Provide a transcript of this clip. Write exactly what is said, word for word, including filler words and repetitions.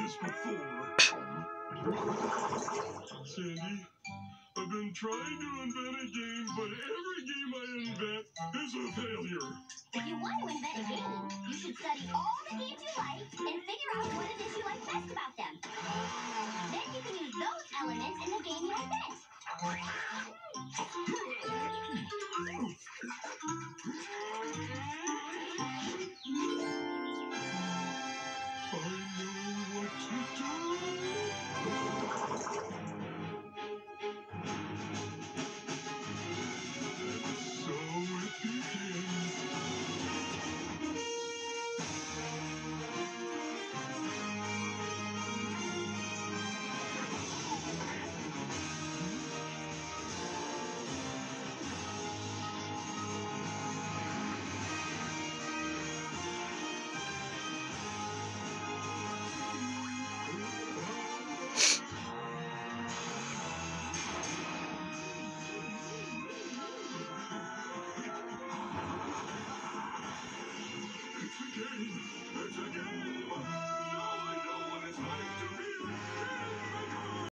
this before. Sandy, I've been trying to invent a game, but every game I invent is a failure. If you want to invent a game, you should study all the games you like and figure out what it is you like best about them. Then you can use those elements in the game you invent.